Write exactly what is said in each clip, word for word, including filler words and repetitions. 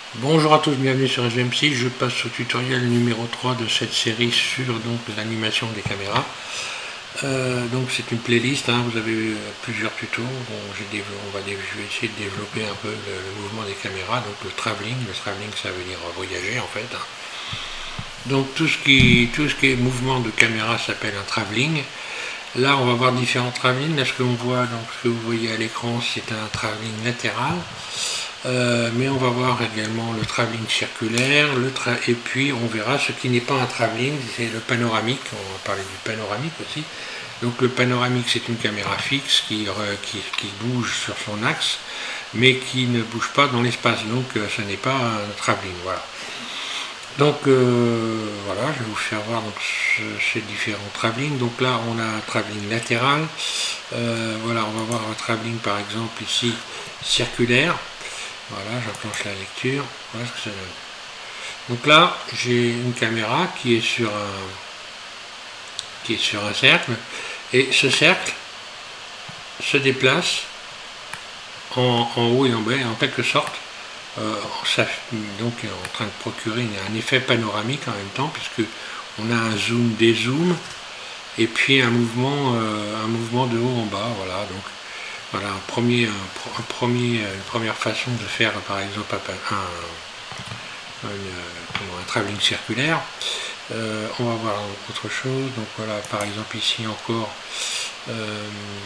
Bonjour à tous, bienvenue sur S V M six. Je passe au tutoriel numéro trois de cette série sur donc l'animation des caméras. Euh, donc c'est une playlist, hein, vous avez euh, plusieurs tutos. Bon, j'ai on va je vais essayer de développer un peu le, le mouvement des caméras, donc le travelling. Le travelling, ça veut dire voyager en fait. Donc tout ce qui, tout ce qui est mouvement de caméra s'appelle un travelling. Là, on va voir différents travelling. Là, ce que on voit, donc ce que vous voyez à l'écran, c'est un travelling latéral. Euh, mais on va voir également le travelling circulaire, le tra et puis on verra ce qui n'est pas un travelling, c'est le panoramique. On va parler du panoramique aussi. Donc le panoramique, c'est une caméra fixe qui, qui, qui bouge sur son axe, mais qui ne bouge pas dans l'espace. Donc euh, ce n'est pas un travelling. Voilà. Donc euh, voilà, je vais vous faire voir donc, ce, ces différents travelling. Donc là, on a un travelling latéral. Euh, voilà, on va voir un travelling par exemple ici circulaire. Voilà, j'enclenche la lecture. Voilà ce que ça donne. Donc là, j'ai une caméra qui est sur un qui est sur un cercle, et ce cercle se déplace en, en haut et en bas, en quelque sorte. Euh, ça, donc en train de procurer un effet panoramique en même temps, puisque on a un zoom, des zooms, et puis un mouvement, euh, un mouvement de haut en bas. Voilà, donc voilà un premier, un, un premier, une première façon de faire par exemple un, un, un, un travelling circulaire. Euh, on va voir autre chose. Donc voilà, par exemple ici encore. Euh,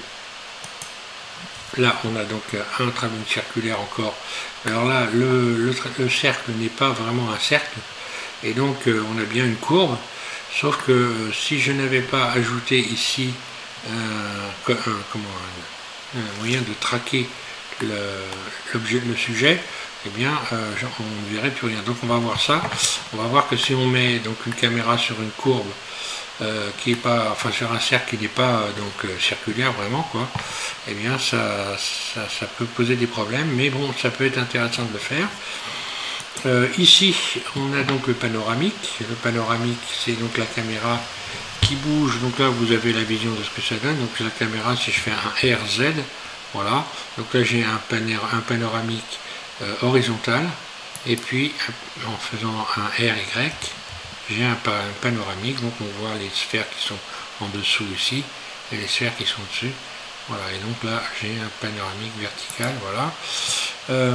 Là, on a donc un travelling circulaire encore. Alors là, le, le, le cercle n'est pas vraiment un cercle, et donc euh, on a bien une courbe, sauf que euh, si je n'avais pas ajouté ici un, un, comment, un, un moyen de traquer l'objet, le, le sujet, eh bien, euh, on ne verrait plus rien. Donc on va voir ça. On va voir que si on met donc une caméra sur une courbe, Euh, qui est pas, enfin sur un cercle qui n'est pas euh, donc euh, circulaire vraiment quoi, eh bien ça, ça, ça peut poser des problèmes, mais bon, ça peut être intéressant de le faire. Euh, ici, on a donc le panoramique. Le panoramique, c'est donc la caméra qui bouge. Donc là, vous avez la vision de ce que ça donne. Donc la caméra, si je fais un R Z, voilà. Donc là, j'ai un, un panoramique euh, horizontal, et puis en faisant un R Y, j'ai un, un panoramique, donc on voit les sphères qui sont en dessous ici, et les sphères qui sont dessus. Voilà, et donc là, j'ai un panoramique vertical, voilà. Euh,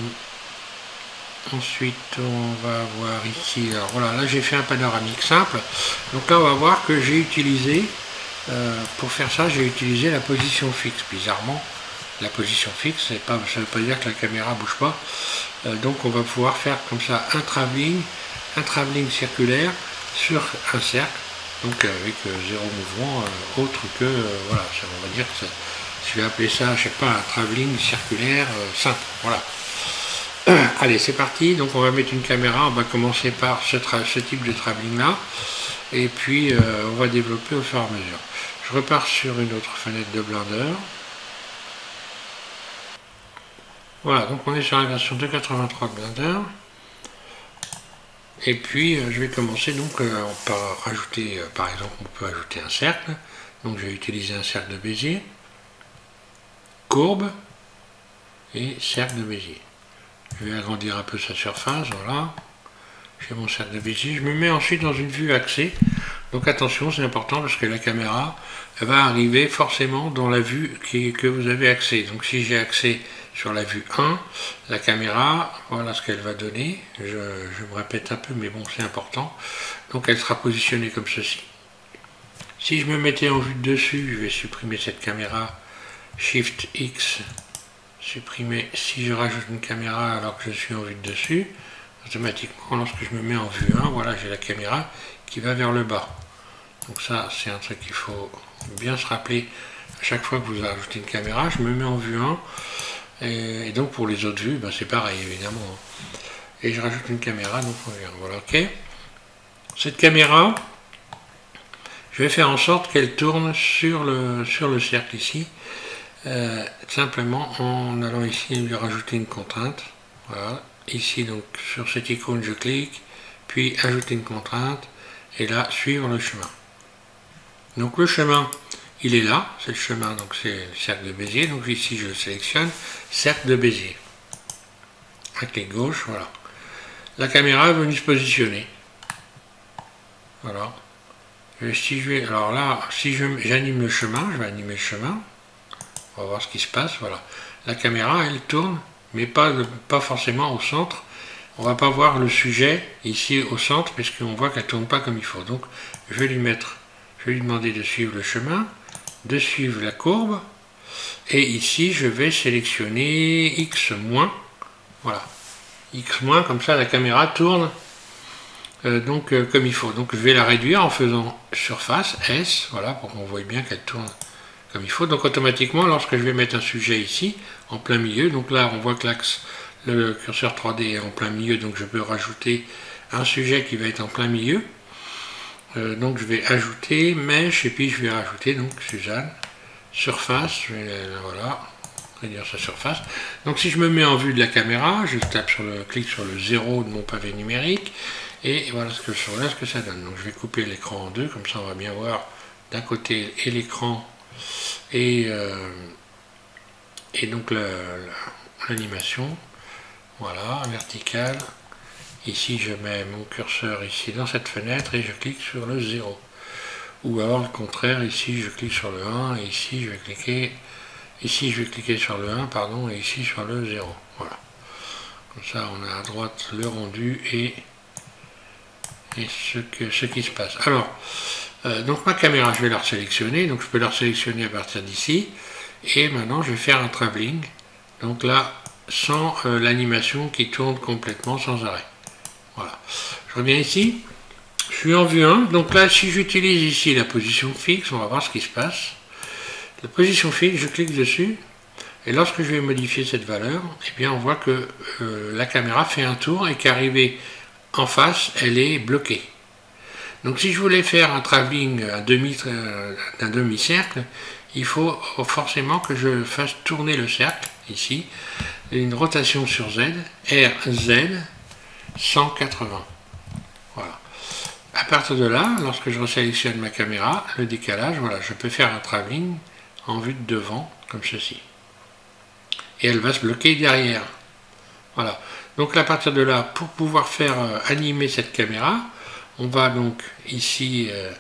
ensuite, on va voir ici, alors voilà, là j'ai fait un panoramique simple. Donc là, on va voir que j'ai utilisé, euh, pour faire ça, j'ai utilisé la position fixe. Bizarrement, la position fixe, pas, ça ne veut pas dire que la caméra ne bouge pas. Euh, donc on va pouvoir faire comme ça un travelling, un travelling circulaire sur un cercle, donc avec euh, zéro mouvement euh, autre que, euh, voilà, ça, on va dire que ça, je vais appeler ça, je sais pas, un travelling circulaire euh, simple, voilà. Euh, allez, c'est parti. Donc on va mettre une caméra, on va commencer par ce, ce type de travelling là, et puis euh, on va développer au fur et à mesure. Je repars sur une autre fenêtre de Blender. Voilà, donc on est sur la version deux point quatre-vingt-trois de Blender. Et puis euh, je vais commencer donc euh, par rajouter, euh, par exemple on peut ajouter un cercle. Donc je vais utiliser un cercle de Bézier, courbe et cercle de Bézier. Je vais agrandir un peu sa surface, voilà. J'ai mon cercle de Bézier. Je me mets ensuite dans une vue axée. Donc attention, c'est important parce que la caméra elle va arriver forcément dans la vue qui, que vous avez axée. Donc si j'ai axé sur la vue un, la caméra, voilà ce qu'elle va donner. Je, je me répète un peu, mais bon, c'est important. Donc elle sera positionnée comme ceci. Si je me mettais en vue de dessus, je vais supprimer cette caméra. Shift X, supprimer. Si je rajoute une caméra alors que je suis en vue de dessus, automatiquement, lorsque je me mets en vue un, voilà, j'ai la caméra qui va vers le bas. Donc ça, c'est un truc qu'il faut bien se rappeler à chaque fois que vous ajoutez une caméra. Je me mets en vue un. Et donc pour les autres vues, ben c'est pareil évidemment. Et je rajoute une caméra, donc on verra. Voilà, ok. Cette caméra, je vais faire en sorte qu'elle tourne sur le, sur le cercle ici, euh, simplement en allant ici lui rajouter une contrainte. Voilà. Ici donc sur cette icône je clique, puis ajouter une contrainte, et là suivre le chemin. Donc le chemin, il est là, c'est le chemin, donc c'est le cercle de Bézier. Donc ici je le sélectionne, cercle de Bézier. Un clic gauche, voilà. la caméra est venue se positionner. Voilà. Et si je vais, alors là, si j'anime le chemin, je vais animer le chemin. On va voir ce qui se passe. Voilà. La caméra, elle tourne, mais pas, pas forcément au centre. On va pas voir le sujet ici au centre, puisqu'on voit qu'elle tourne pas comme il faut. Donc, je vais lui mettre, je vais lui demander de suivre le chemin, de suivre la courbe. Et ici, je vais sélectionner X-. Voilà. X-, comme ça, la caméra tourne euh, donc euh, comme il faut. Donc, je vais la réduire en faisant surface, S, voilà, pour qu'on voit bien qu'elle tourne comme il faut. Donc, automatiquement, lorsque je vais mettre un sujet ici, en plein milieu, donc là, on voit que l'axe, le curseur trois D est en plein milieu, donc je peux rajouter un sujet qui va être en plein milieu. Euh, donc, je vais ajouter mèche, et puis je vais rajouter, donc, Suzanne. Surface, je vais, voilà, réduire sa surface. Donc si je me mets en vue de la caméra, je tape sur le, clique sur le zéro de mon pavé numérique, et voilà ce que, voilà ce que ça donne. Donc je vais couper l'écran en deux, comme ça on va bien voir d'un côté et l'écran et, euh, et donc l'animation. Voilà, verticale. Ici je mets mon curseur ici dans cette fenêtre et je clique sur le zéro. Ou alors le contraire, ici je clique sur le un, et ici je vais cliquer, ici je vais cliquer sur le un, pardon, et ici sur le zéro. Voilà. Comme ça on a à droite le rendu et, et ce, que, ce qui se passe. Alors, euh, donc ma caméra, je vais la resélectionner, donc je peux la resélectionner à partir d'ici, et maintenant je vais faire un travelling, donc là, sans euh, l'animation qui tourne complètement sans arrêt. Voilà. Je reviens ici. Je suis en vue un, donc là si j'utilise ici la position fixe, on va voir ce qui se passe. La position fixe, je clique dessus, et lorsque je vais modifier cette valeur, eh bien on voit que euh, la caméra fait un tour et qu'arrivée en face, elle est bloquée. Donc si je voulais faire un travelling d'un demi, euh, demi-cercle, il faut forcément que je fasse tourner le cercle, ici, une rotation sur Z, R Z cent quatre-vingts. Voilà. À partir de là, lorsque je resélectionne ma caméra, le décalage, voilà, je peux faire un travelling en vue de devant, comme ceci. Et elle va se bloquer derrière. Voilà. Donc à partir de là, pour pouvoir faire euh, animer cette caméra, on va donc ici euh,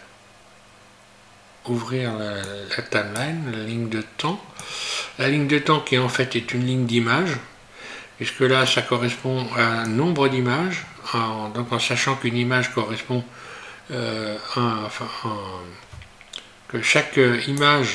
ouvrir la, la timeline, la ligne de temps. La ligne de temps qui en fait est une ligne d'image, puisque là ça correspond à un nombre d'images, donc en sachant qu'une image correspond Euh, un, enfin, un, que chaque euh, image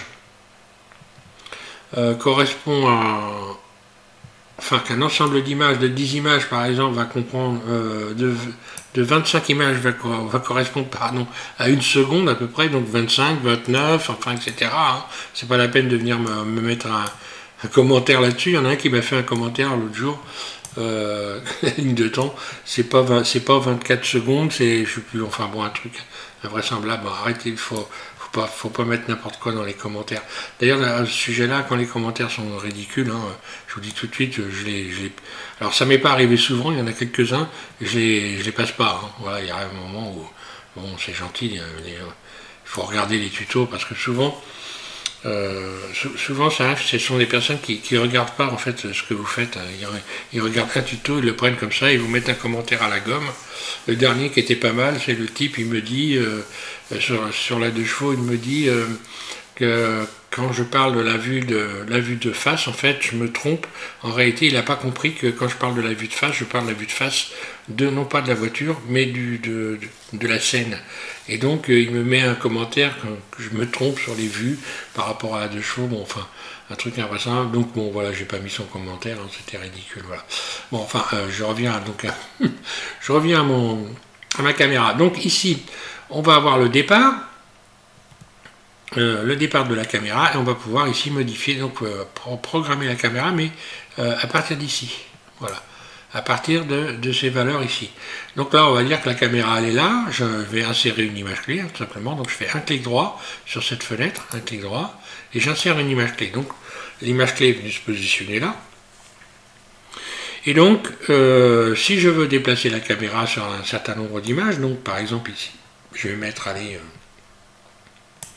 euh, correspond à, enfin qu'un ensemble d'images, de dix images par exemple, va comprendre euh, de, de vingt-cinq images va, va correspondre pardon, à une seconde à peu près, donc vingt-cinq, vingt-neuf, enfin et cetera. Hein. C'est pas la peine de venir me, me mettre un, un commentaire là-dessus. Il y en a un qui m'a fait un commentaire l'autre jour. Euh, la ligne de temps, c'est pas c'est pas vingt-quatre secondes, c'est je sais plus, enfin bon, un truc invraisemblable. Bon, arrêtez, il faut faut pas faut pas mettre n'importe quoi dans les commentaires. D'ailleurs à ce sujet-là, quand les commentaires sont ridicules, hein, je vous dis tout de suite, je les, je les... alors ça m'est pas arrivé souvent, il y en a quelques-uns, je les je les passe pas. Hein. Voilà, il y a un moment où bon, c'est gentil, il faut regarder les tutos parce que souvent Euh, souvent ça arrive, ce sont des personnes qui ne regardent pas en fait ce que vous faites. Ils, ils regardent un tuto, ils le prennent comme ça, ils vous mettent un commentaire à la gomme. Le dernier qui était pas mal, c'est le type, il me dit, euh, sur, sur la deux chevaux, il me dit euh, que quand je parle de la vue de la vue de face, en fait, je me trompe. En réalité, il n'a pas compris que quand je parle de la vue de face, je parle de la vue de face, de, non pas de la voiture, mais du, de, de, de la scène. Et donc, euh, il me met un commentaire que, que je me trompe sur les vues par rapport à la deux chevaux. Bon, enfin, un truc invraisemblable. Donc, bon, voilà, j'ai pas mis son commentaire, hein, c'était ridicule, voilà. Bon, enfin, euh, je reviens à, donc, à, je reviens à, mon, à ma caméra. Donc, ici, on va avoir le départ. Euh, le départ de la caméra et on va pouvoir ici modifier, donc euh, pro programmer la caméra, mais euh, à partir d'ici, voilà, à partir de, de ces valeurs ici. Donc là on va dire que la caméra elle est là, je vais insérer une image clé hein, tout simplement, donc je fais un clic droit sur cette fenêtre, un clic droit, et j'insère une image clé. Donc l'image clé est venue se positionner là, et donc euh, si je veux déplacer la caméra sur un certain nombre d'images, donc par exemple ici, je vais mettre allez, euh,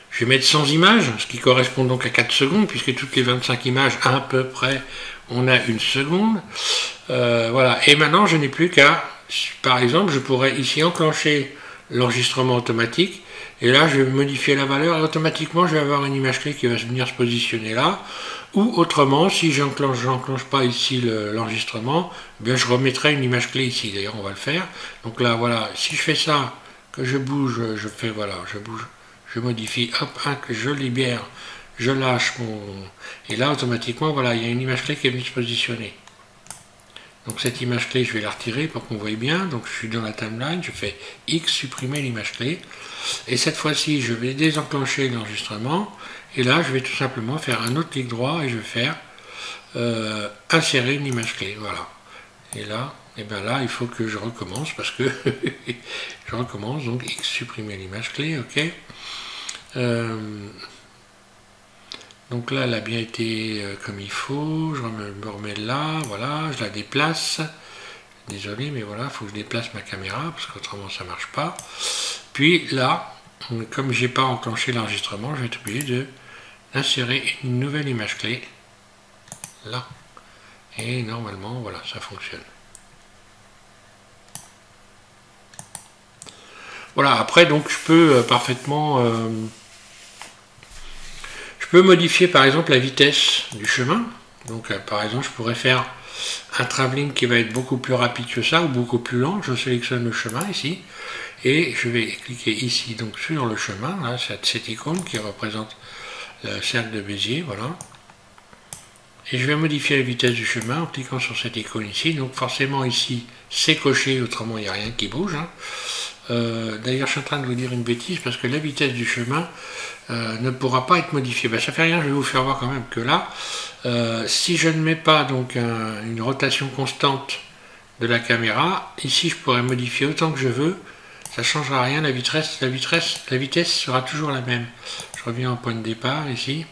je vais mettre cent images, ce qui correspond donc à quatre secondes, puisque toutes les vingt-cinq images, à peu près, on a une seconde. Euh, voilà, et maintenant, je n'ai plus qu'à, par exemple, je pourrais ici enclencher l'enregistrement automatique, et là, je vais modifier la valeur, et automatiquement, je vais avoir une image clé qui va venir se positionner là, ou autrement, si je n'enclenche pas ici l'enregistrement, le, bien je remettrai une image clé ici, d'ailleurs, on va le faire. Donc là, voilà, si je fais ça, que je bouge, je fais, voilà, je bouge, je modifie, hop, un, que je libère, je lâche mon... Et là, automatiquement, voilà, il y a une image clé qui est venue se positionner. Donc cette image clé, je vais la retirer pour qu'on voit bien. Donc je suis dans la timeline, je fais X, supprimer l'image clé. Et cette fois-ci, je vais désenclencher l'enregistrement. Et là, je vais tout simplement faire un autre clic droit et je vais faire euh, insérer une image clé. Voilà. Et là, et bien là, il faut que je recommence parce que je recommence. Donc X, supprimer l'image clé, ok. Euh, donc là, elle a bien été euh, comme il faut. Je me, me remets là, voilà, je la déplace. Désolé, mais voilà, il faut que je déplace ma caméra parce qu'autrement ça ne marche pas. Puis là, comme j'ai pas enclenché l'enregistrement, je vais être obligé de d'insérer une nouvelle image clé là. Et normalement, voilà, ça fonctionne. Voilà, après, donc je peux euh, parfaitement... Euh, je peux modifier par exemple la vitesse du chemin. Donc euh, par exemple, je pourrais faire un travelling qui va être beaucoup plus rapide que ça ou beaucoup plus lent. Je sélectionne le chemin ici et je vais cliquer ici donc sur le chemin, là, cette, cette icône qui représente le cercle de Bézier, voilà. Et je vais modifier la vitesse du chemin en cliquant sur cette icône ici. Donc forcément ici c'est coché, autrement il n'y a rien qui bouge. Hein. Euh, D'ailleurs je suis en train de vous dire une bêtise parce que la vitesse du chemin euh, ne pourra pas être modifiée. Ben, ça fait rien, je vais vous faire voir quand même que là, euh, si je ne mets pas donc un, une rotation constante de la caméra, ici je pourrais modifier autant que je veux, ça ne changera rien, la vitesse, la vitesse, la vitesse sera toujours la même. Je reviens au point de départ ici.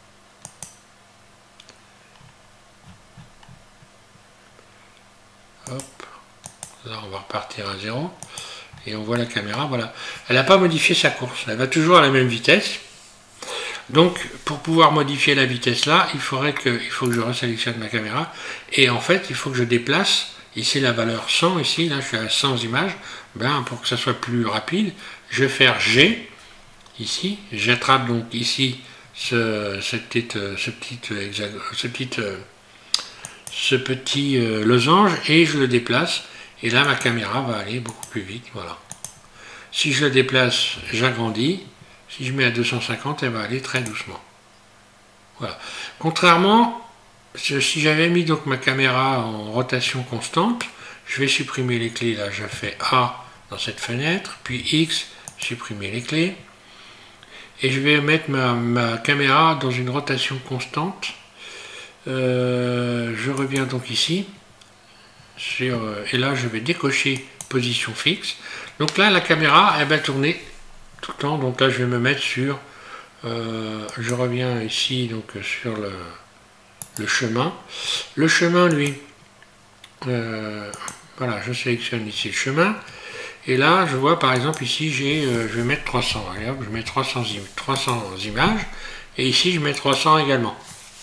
Hop, là on va repartir à zéro. Et on voit la caméra, voilà. Elle n'a pas modifié sa course, elle va toujours à la même vitesse. Donc, pour pouvoir modifier la vitesse là, il faudrait que, il faut que je resélectionne ma caméra. Et en fait, il faut que je déplace, ici la valeur cent, ici, là je suis à cent images. Ben, pour que ça soit plus rapide, je vais faire G, ici. J'attrape donc ici ce, cette petite, ce petit, ce petit, ce petit euh, losange et je le déplace. Et là, ma caméra va aller beaucoup plus vite, voilà. Si je le déplace, j'agrandis. Si je mets à deux cent cinquante, elle va aller très doucement. Voilà. Contrairement, si j'avais mis donc ma caméra en rotation constante, je vais supprimer les clés. Là, je fais A dans cette fenêtre, puis X, supprimer les clés. Et je vais mettre ma, ma caméra dans une rotation constante. Euh, je reviens donc ici. Sur, et là je vais décocher position fixe. Donc là la caméra elle va tourner tout le temps. Donc là je vais me mettre sur euh, je reviens ici donc sur le, le chemin. Le chemin lui euh, voilà, je sélectionne ici le chemin et là je vois par exemple ici j'ai euh, je vais mettre trois cents. Regarde, je mets trois cents, trois cents images et ici je mets trois cents également.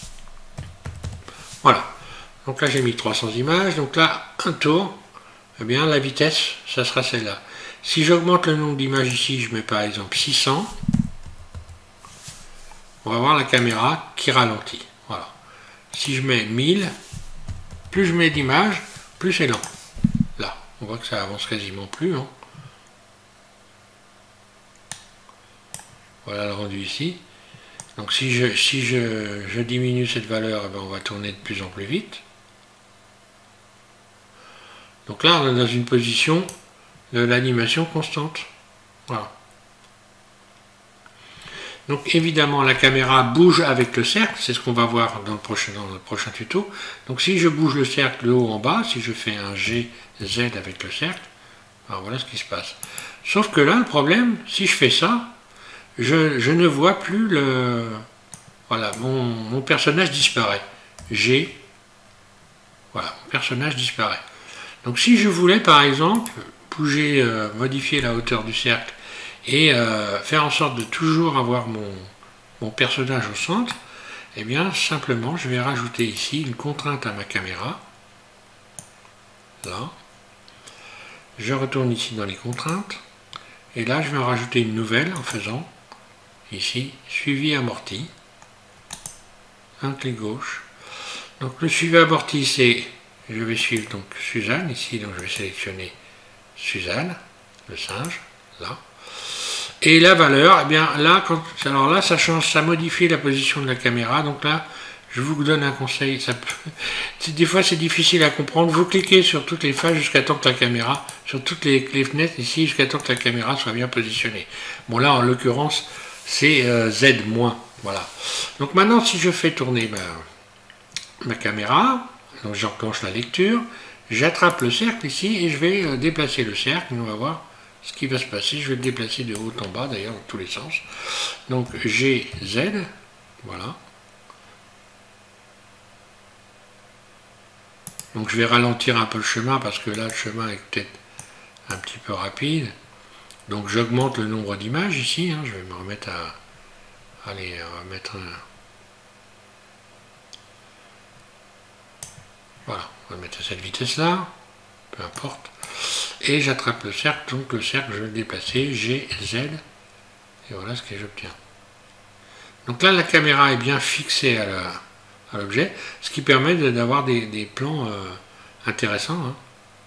Voilà. Donc là j'ai mis trois cents images, donc là un tour, eh bien la vitesse, ça sera celle-là. Si j'augmente le nombre d'images ici, je mets par exemple six cents, on va voir la caméra qui ralentit. Voilà. Si je mets mille, plus je mets d'images, plus c'est lent. Là, on voit que ça avance quasiment plus. Hein. Voilà le rendu ici. Donc si je, si je, je diminue cette valeur, eh bien, on va tourner de plus en plus vite. Donc là, on est dans une position de l'animation constante. Voilà. Donc évidemment, la caméra bouge avec le cercle. C'est ce qu'on va voir dans le, prochain, dans le prochain tuto. Donc si je bouge le cercle de haut en bas, si je fais un G Z avec le cercle, alors voilà ce qui se passe. Sauf que là, le problème, si je fais ça, je, je ne vois plus le... Voilà, mon, mon personnage disparaît. G. Voilà, mon personnage disparaît. Donc si je voulais par exemple bouger, euh, modifier la hauteur du cercle et euh, faire en sorte de toujours avoir mon, mon personnage au centre, eh bien simplement je vais rajouter ici une contrainte à ma caméra. Là. Je retourne ici dans les contraintes, et là je vais en rajouter une nouvelle en faisant ici suivi amorti. Un clic gauche. Donc le suivi amorti, c'est, je vais suivre donc Suzanne ici, donc je vais sélectionner Suzanne, le singe, là. Et la valeur, eh bien là, quand, alors là, ça change, ça modifie la position de la caméra. Donc là, je vous donne un conseil. Ça peut, des fois, c'est difficile à comprendre. Vous cliquez sur toutes les phases jusqu'à temps que la caméra, sur toutes les, les fenêtres ici, jusqu'à temps que la caméra soit bien positionnée. Bon là, en l'occurrence, c'est euh, Z-. Voilà. Donc maintenant, si je fais tourner ma, ma caméra, donc j'enclenche la lecture, j'attrape le cercle ici et je vais euh, déplacer le cercle. On va voir ce qui va se passer. Je vais le déplacer de haut en bas, d'ailleurs, dans tous les sens. Donc G Z, voilà. Donc je vais ralentir un peu le chemin parce que là, le chemin est peut-être un petit peu rapide. Donc j'augmente le nombre d'images ici. Hein. Je vais me remettre à... Allez, on va mettre un... Voilà, on va mettre à cette vitesse-là, peu importe. Et j'attrape le cercle, donc le cercle, je vais le déplacer, G, Z, et voilà ce que j'obtiens. Donc là, la caméra est bien fixée à l'objet, ce qui permet d'avoir des, des plans euh, intéressants. Hein.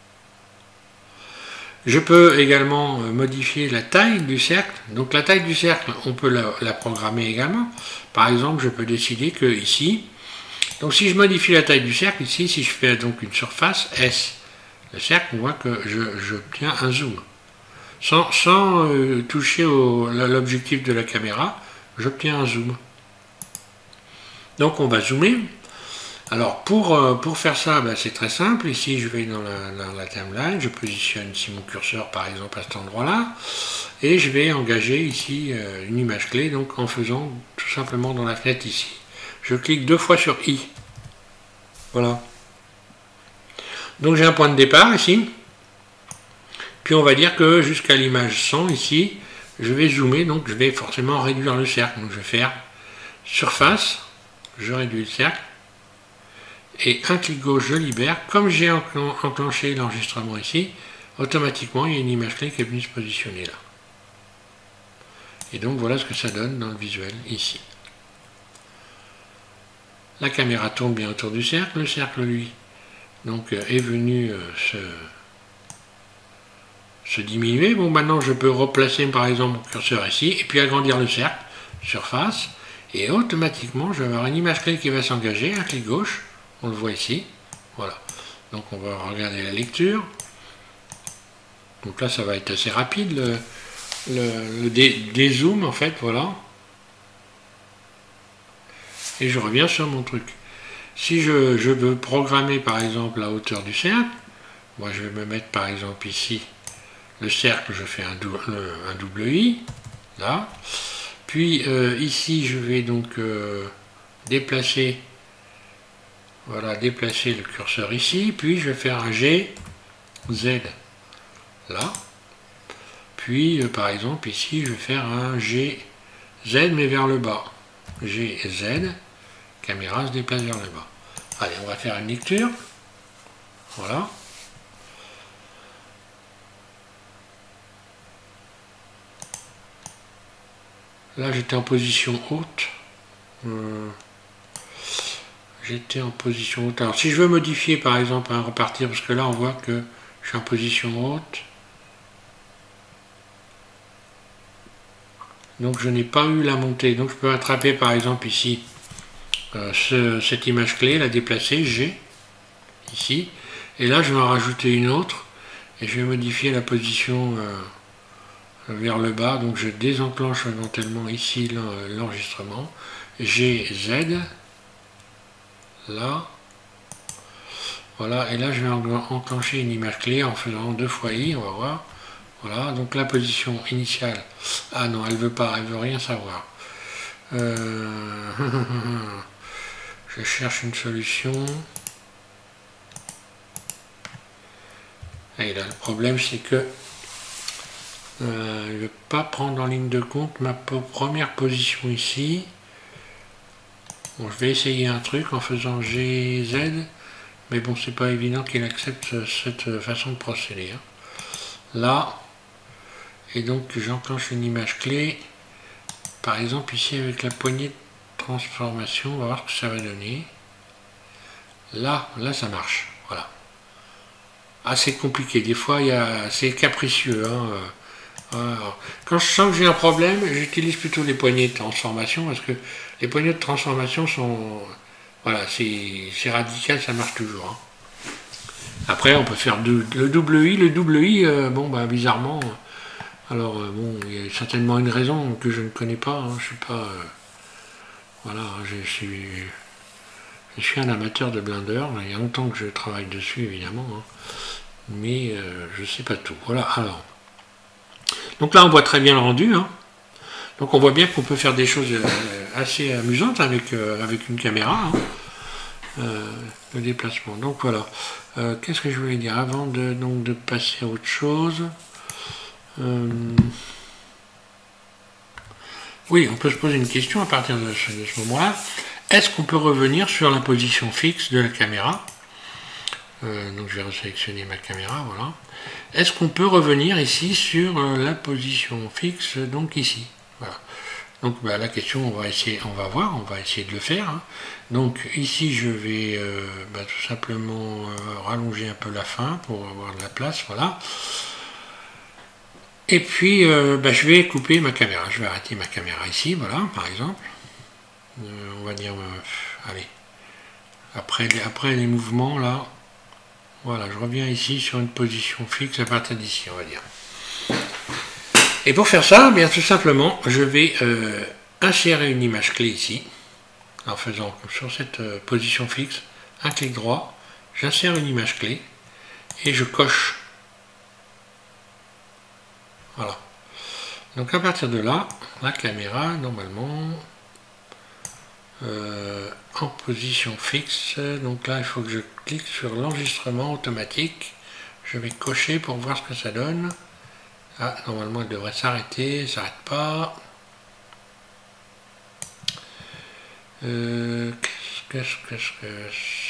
Je peux également modifier la taille du cercle. Donc la taille du cercle, on peut la, la programmer également. Par exemple, je peux décider que ici, donc si je modifie la taille du cercle, ici, si je fais donc une surface S, le cercle, on voit que j'obtiens un zoom. Sans, sans euh, toucher à l'objectif de la caméra, j'obtiens un zoom. Donc on va zoomer. Alors pour, euh, pour faire ça, ben, c'est très simple. Ici je vais dans la, dans la timeline, je positionne ici mon curseur par exemple à cet endroit-là, et je vais engager ici euh, une image clé, donc en faisant tout simplement dans la fenêtre ici. Je clique deux fois sur I. Voilà. Donc j'ai un point de départ ici. Puis on va dire que jusqu'à l'image cent ici, je vais zoomer, donc je vais forcément réduire le cercle. Donc je vais faire surface, je réduis le cercle. Et un clic gauche, je libère. Comme j'ai enclenché l'enregistrement ici, automatiquement, il y a une image clé qui est venue se positionner là. Et donc, voilà ce que ça donne dans le visuel ici. La caméra tourne bien autour du cercle. Le cercle, lui, donc, est venu euh, se, se diminuer. Bon, maintenant, je peux replacer, par exemple, mon curseur ici, et puis agrandir le cercle, surface, et automatiquement, je vais avoir une image clé qui va s'engager, un clic gauche. On le voit ici, voilà. Donc on va regarder la lecture. Donc là, ça va être assez rapide, le, le, le dé, dézoom en fait, voilà. Et je reviens sur mon truc. Si je, je veux programmer par exemple la hauteur du cercle, moi je vais me mettre par exemple ici, le cercle, je fais un double, un double I, là. Puis euh, ici, je vais donc euh, déplacer... Voilà, déplacer le curseur ici, puis je vais faire un G, Z, là. Puis, euh, par exemple, ici, je vais faire un G, Z, mais vers le bas. G, Z, caméra se déplace vers le bas. Allez, on va faire une lecture. Voilà. Là, j'étais en position haute. Euh, J'étais en position haute. Alors si je veux modifier par exemple un repartir, parce que là on voit que je suis en position haute. Donc je n'ai pas eu la montée. Donc je peux attraper par exemple ici euh, ce, cette image clé, la déplacer, G, ici. Et là je vais en rajouter une autre. Et je vais modifier la position euh, vers le bas. Donc je désenclenche éventuellement ici l'enregistrement. G, Z. Là, voilà, et là je vais enclencher une image clé en faisant deux fois I, on va voir. Voilà, donc la position initiale, ah non, elle veut pas, elle veut rien savoir. Euh... je cherche une solution. Et là, le problème c'est que Euh, je ne vais pas prendre en ligne de compte ma première position ici. Bon, je vais essayer un truc en faisant G Z, mais bon, c'est pas évident qu'il accepte cette façon de procéder. Hein. Là, et donc j'enclenche une image clé. Par exemple, ici avec la poignée de transformation, on va voir ce que ça va donner. Là, là, ça marche. Voilà. Assez compliqué. Des fois, il y a, c'est capricieux. Hein. Alors, quand je sens que j'ai un problème, j'utilise plutôt les poignées de transformation parce que les poignées de transformation sont, voilà, c'est radical, ça marche toujours. Hein. Après, on peut faire de, le double I, le double I, euh, bon, bah, bizarrement, alors euh, bon, il y a certainement une raison que je ne connais pas. Hein, je suis pas, euh, voilà, je suis, je suis un amateur de Blender. Il y a longtemps que je travaille dessus, évidemment, hein, mais euh, je sais pas tout. Voilà, alors. Donc là, on voit très bien le rendu. Hein. Donc on voit bien qu'on peut faire des choses assez amusantes avec, euh, avec une caméra. Hein. Euh, le déplacement. Donc voilà. Euh, Qu'est-ce que je voulais dire avant de, donc, de passer à autre chose euh... Oui, on peut se poser une question à partir de ce, de ce moment-là. Est-ce qu'on peut revenir sur la position fixe de la caméra? euh, Donc je vais resélectionner ma caméra, voilà. Est-ce qu'on peut revenir ici sur euh, la position fixe, donc ici? Voilà. Donc bah, la question, on va essayer, on va voir, on va essayer de le faire. Hein. Donc ici, je vais euh, bah, tout simplement euh, rallonger un peu la fin pour avoir de la place, voilà. Et puis, euh, bah, je vais couper ma caméra. Je vais arrêter ma caméra ici, voilà, par exemple. Euh, on va dire, euh, allez, après, après les mouvements, là, voilà, je reviens ici sur une position fixe à partir d'ici, on va dire. Et pour faire ça, bien tout simplement, je vais euh, insérer une image clé ici, en faisant sur cette euh, position fixe, un clic droit, j'insère une image clé, et je coche. Voilà. Donc à partir de là, la caméra, normalement, euh, en position fixe, donc là il faut que je clique sur l'enregistrement automatique, je vais cocher pour voir ce que ça donne. Ah, normalement elle devrait s'arrêter, ça s'arrête pas. Euh, qu'est-ce que c'est?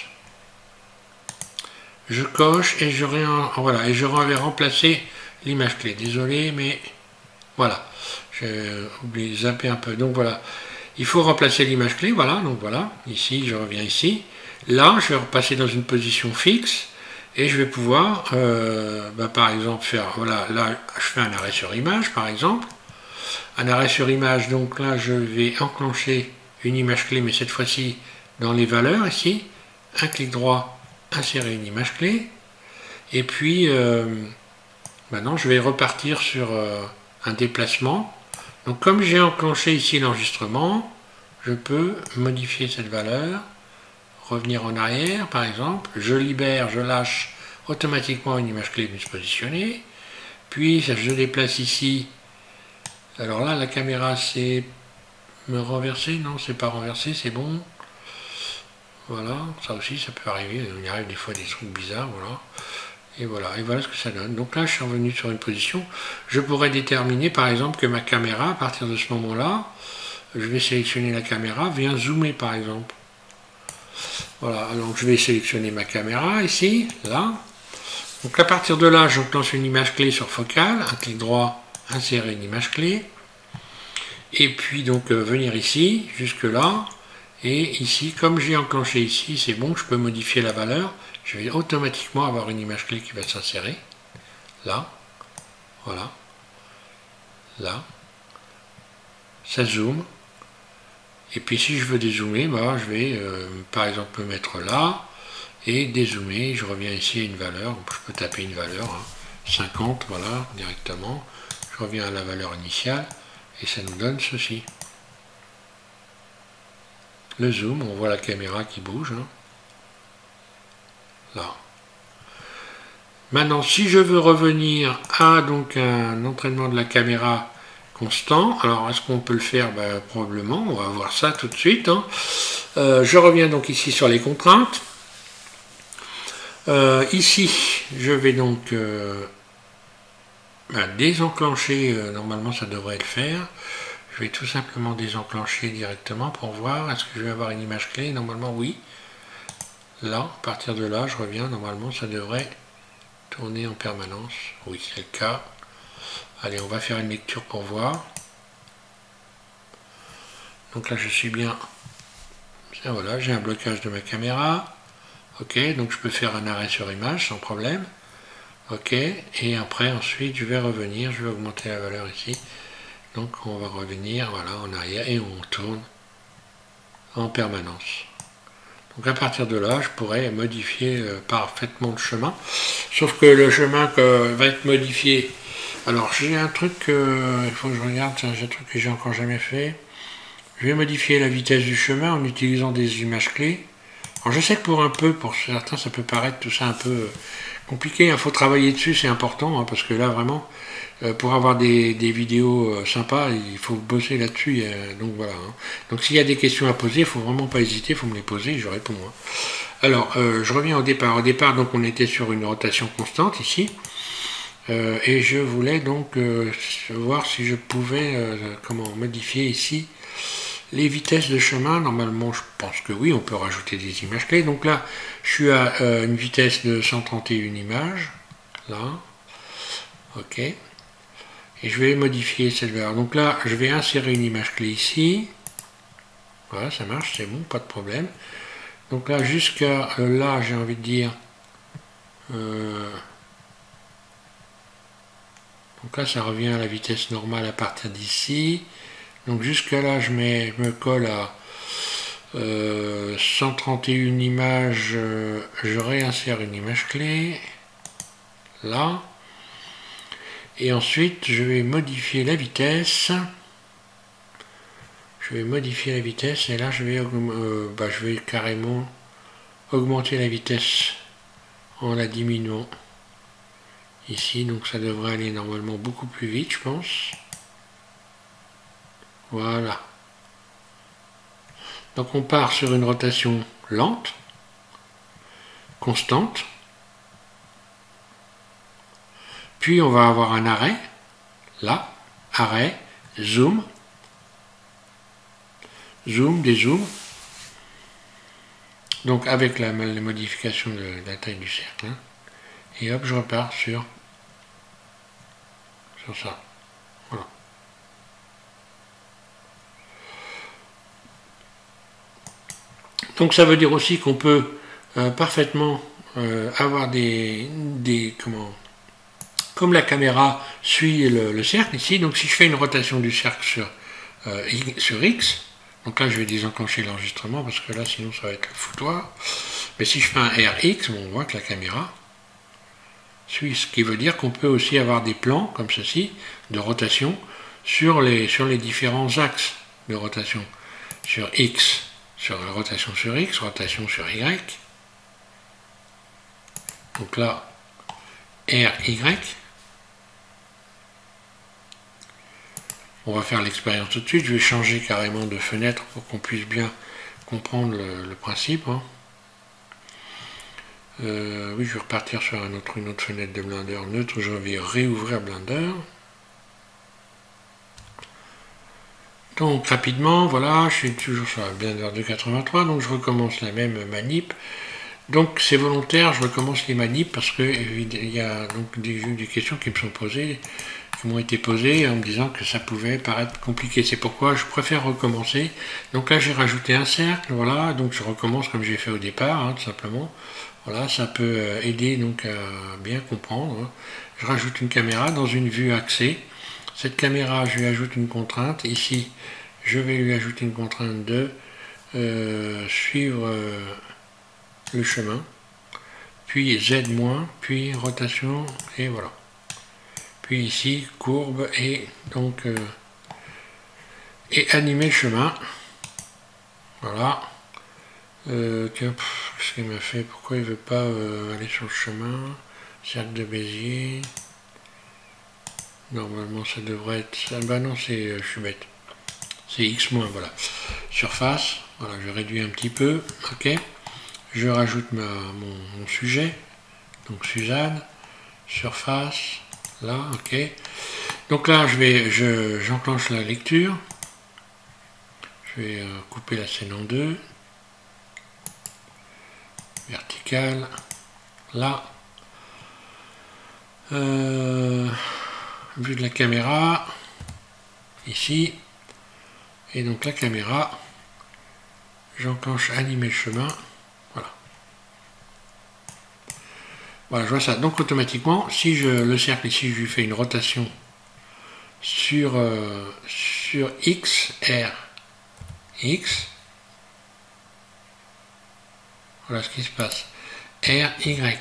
Je coche et je réen... voilà, et je vais remplacer l'image clé. Désolé, mais voilà, j'ai oublié de zapper un peu. Donc voilà, il faut remplacer l'image clé. Voilà, donc voilà, ici, je reviens ici. Là, je vais repasser dans une position fixe et je vais pouvoir, euh, bah, par exemple, faire, voilà, là, je fais un arrêt sur image, par exemple. Un arrêt sur image, donc là, je vais enclencher une image clé, mais cette fois-ci dans les valeurs, ici. Un clic droit, insérer une image clé. Et puis, euh, maintenant, je vais repartir sur euh, un déplacement. Donc, comme j'ai enclenché ici l'enregistrement, je peux modifier cette valeur, revenir en arrière, par exemple. Je libère, je lâche automatiquement une image clé venue se positionner. Puis, je déplace ici. Alors là, la caméra, c'est me renverser. Non, c'est pas renversé, c'est bon. Voilà, ça aussi, ça peut arriver. Il arrive des fois des trucs bizarres, voilà. Et voilà, et voilà ce que ça donne. Donc là, je suis revenu sur une position. Je pourrais déterminer, par exemple, que ma caméra, à partir de ce moment-là, je vais sélectionner la caméra, vient zoomer, par exemple. Voilà, donc je vais sélectionner ma caméra, ici, là. Donc à partir de là, j'enclenche une image clé sur focale, un clic droit, insérer une image clé. Et puis, donc, euh, venir ici, jusque là. Et ici, comme j'ai enclenché ici, c'est bon, je peux modifier la valeur. Je vais automatiquement avoir une image clé qui va s'insérer. Là. Voilà. Là. Ça zoome. Et puis si je veux dézoomer, bah, je vais euh, par exemple me mettre là. Et dézoomer. Je reviens ici à une valeur. Je peux taper une valeur. Hein, cinquante, voilà, directement. Je reviens à la valeur initiale. Et ça nous donne ceci. Le zoom, on voit la caméra qui bouge. Hein. Là. Maintenant, si je veux revenir à donc un entraînement de la caméra constant, alors est-ce qu'on peut le faire? Ben, probablement, on va voir ça tout de suite. Hein. Euh, je reviens donc ici sur les contraintes. Euh, ici, je vais donc euh, bah, désenclencher, euh, normalement ça devrait le faire. Je vais tout simplement désenclencher directement pour voir, est-ce que je vais avoir une image clé? Normalement oui. Là, à partir de là, je reviens, normalement ça devrait tourner en permanence. Oui, c'est le cas. Allez, on va faire une lecture pour voir. Donc là je suis bien, et voilà, j'ai un blocage de ma caméra. Ok, donc je peux faire un arrêt sur image sans problème. Ok, et après ensuite je vais revenir, je vais augmenter la valeur ici. Donc on va revenir, voilà, en arrière et on tourne en permanence. Donc à partir de là, je pourrais modifier euh, parfaitement le chemin. Sauf que le chemin que, va être modifié. Alors j'ai un truc, euh, il faut que je regarde, c'est un truc que j'ai encore jamais fait. Je vais modifier la vitesse du chemin en utilisant des images clés. Alors je sais que pour un peu, pour certains, ça peut paraître tout ça un peu compliqué. Il faut travailler dessus, c'est important, hein, parce que là vraiment, euh, pour avoir des, des vidéos euh, sympas, il faut bosser là-dessus. Euh, donc voilà. Hein. Donc s'il y a des questions à poser, il faut vraiment pas hésiter, il faut me les poser, je réponds. Hein. Alors, euh, je reviens au départ. Au départ, donc on était sur une rotation constante ici. Euh, et je voulais donc euh, voir si je pouvais euh, comment modifier ici les vitesses de chemin. Normalement je pense que oui, on peut rajouter des images clés. Donc là je suis à euh, une vitesse de cent trente et une images là, ok, et je vais modifier cette valeur. Donc là je vais insérer une image clé ici, voilà, ça marche, c'est bon, pas de problème. Donc là jusqu'à euh, là j'ai envie de dire euh, donc là ça revient à la vitesse normale à partir d'ici. Donc jusqu'à là, je, mets, je me colle à euh, cent trente et une images, euh, je réinsère une image clé, là. Et ensuite, je vais modifier la vitesse. Je vais modifier la vitesse, et là, je vais, euh, bah, je vais carrément augmenter la vitesse en la diminuant. Ici, donc ça devrait aller normalement beaucoup plus vite, je pense. Voilà. Donc on part sur une rotation lente, constante, puis on va avoir un arrêt, là, arrêt, zoom, zoom, dézoom, donc avec la, la modification de la taille du cercle, hein, et hop, je repars sur, sur ça, voilà. Donc ça veut dire aussi qu'on peut euh, parfaitement euh, avoir des, des comment, comme la caméra suit le, le cercle ici, donc si je fais une rotation du cercle sur, euh, sur X, donc là je vais désenclencher l'enregistrement parce que là sinon ça va être le foutoir, mais si je fais un R X, bon, on voit que la caméra suit, ce qui veut dire qu'on peut aussi avoir des plans comme ceci de rotation sur les, sur les différents axes de rotation, sur X, sur la rotation sur X, rotation sur Y. Donc là, R Y. On va faire l'expérience tout de suite. Je vais changer carrément de fenêtre pour qu'on puisse bien comprendre le, le principe. Hein. Euh, oui, je vais repartir sur un autre, une autre fenêtre de Blender neutre. Je vais réouvrir Blender. Donc rapidement, voilà, je suis toujours sur la Blender deux quatre-vingt-trois, donc je recommence la même manip. Donc c'est volontaire, je recommence les manips parce que il y a donc des, des questions qui me sont posées, qui m'ont été posées en me disant que ça pouvait paraître compliqué. C'est pourquoi je préfère recommencer. Donc là j'ai rajouté un cercle, voilà, donc je recommence comme j'ai fait au départ, hein, tout simplement. Voilà, ça peut aider donc à bien comprendre. Hein. Je rajoute une caméra dans une vue axée. Cette caméra, je lui ajoute une contrainte. Ici, je vais lui ajouter une contrainte de euh, suivre euh, le chemin, puis Z-, puis rotation, et voilà. Puis ici, courbe, et donc euh, et animer le chemin. Voilà. Euh, Qu'est-ce qu'il m'a fait? Pourquoi il ne veut pas euh, aller sur le chemin? Cercle de Bézier. Normalement ça devrait être ça. Bah non, c'est euh, je suis bête. C'est X-, voilà. Surface, voilà, je réduis un petit peu. Ok. Je rajoute ma, mon, mon sujet. Donc Suzanne. Surface. Là, ok. Donc là, je vais, je, j'enclenche la lecture. Je vais euh, couper la scène en deux. Verticale. Là. Euh, vue de la caméra. Ici. Et donc la caméra. J'enclenche animer le chemin. Voilà. Voilà, je vois ça. Donc automatiquement, si je le cercle ici, je lui fais une rotation sur, euh, sur X, R, X. Voilà ce qui se passe. R, Y.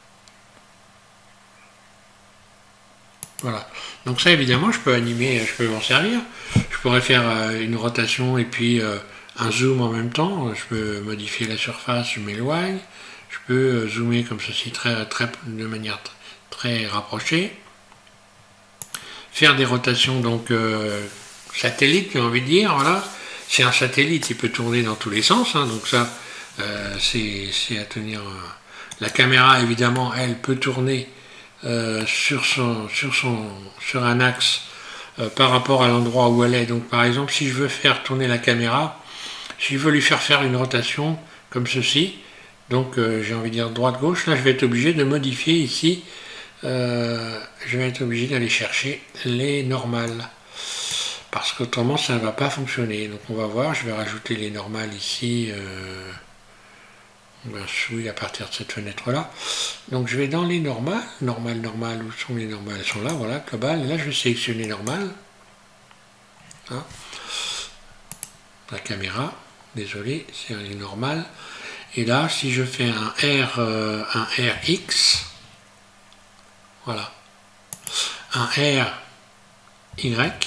Voilà. Donc ça, évidemment, je peux animer, je peux m'en servir. Je pourrais faire euh, une rotation et puis euh, un zoom en même temps. Je peux modifier la surface, je m'éloigne. Je peux euh, zoomer comme ceci très, très, de manière très rapprochée. Faire des rotations donc euh, satellites, j'ai envie de dire. Voilà. C'est un satellite, il peut tourner dans tous les sens. Hein, donc ça, euh, c'est à tenir. Euh, la caméra, évidemment, elle peut tourner euh, sur, son, sur, son, sur un axe euh, par rapport à l'endroit où elle est. Donc par exemple, si je veux faire tourner la caméra, si je veux lui faire faire une rotation comme ceci, donc euh, j'ai envie de dire droite-gauche, là je vais être obligé de modifier ici, euh, je vais être obligé d'aller chercher les normales. Parce qu'autrement ça ne va pas fonctionner. Donc on va voir, je vais rajouter les normales ici. Euh, ben, oui, à partir de cette fenêtre-là. Donc je vais dans les normales. Normales, normales, où sont les normales? Elles sont là, voilà, global. Et là je vais sélectionner normales. Hein. La caméra, désolé, c'est les normales. Et là, si je fais un R, euh, un R X, voilà, un R Y,